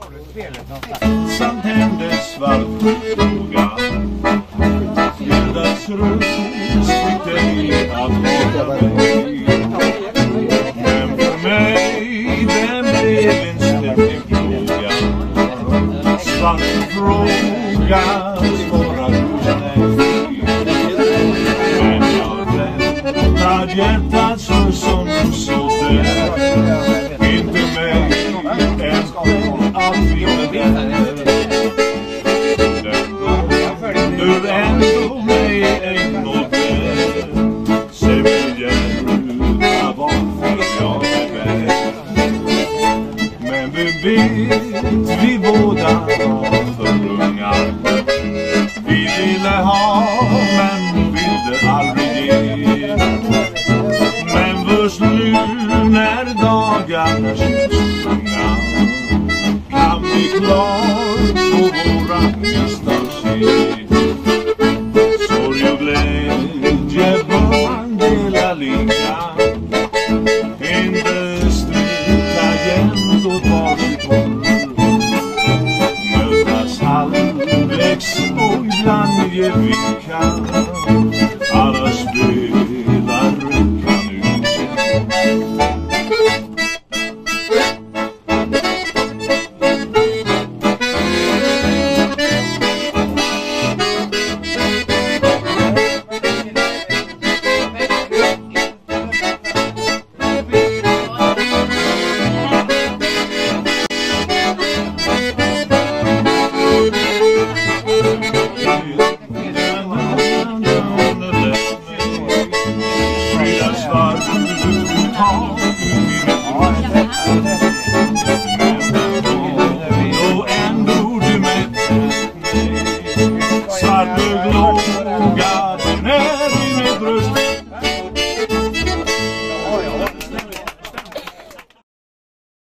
Samt hände svartfråga. Hjärtats fick dig att hålla mig. Men för mig den blev en ständig fråga. Svartfråga svarar du nej. Men jag räddar hjärtat så som så där. Inte mig än aldrig vänner. Du ändå mig en nådde. Se vill jag ruta varför jag är vän. Men vi vet vi båda var för unga. Vi ville ha men ville aldrig ge. Men först nu när dagarna känns långa kan vi klart på våra misstag se.